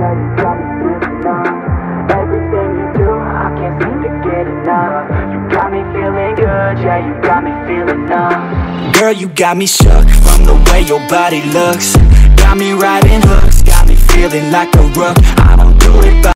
yeah, you got me feeling numb. Everything you do, I can't seem to get enough. You got me feeling good, yeah, you got me feeling numb. Girl, you got me shook from the way your body looks. Got me riding hooks, got me feeling like a rook. I don't do it by